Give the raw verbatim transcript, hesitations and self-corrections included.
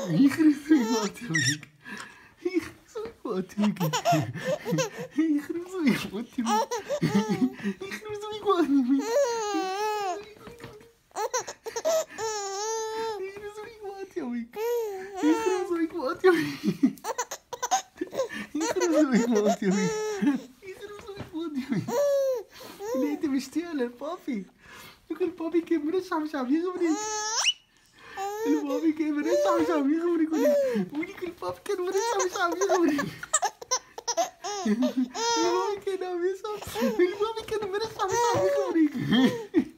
يخرب صوت وجهك يخرب صوت وجهك يخرب صوت وجهك يخرب صوت وجهك يخرب صوت وجهك يخرب صوت وجهك يخرب صوت وجهك لقيت مشتاقة للبابي يقول البابي كان مرشح مش عم يغمرك البابي كان مرشح مش عم يغمرك وليك البابي كان مرشح مش عم يغمرك البابي كان عم يصعب البابي كان مرشح مش عم يغمرك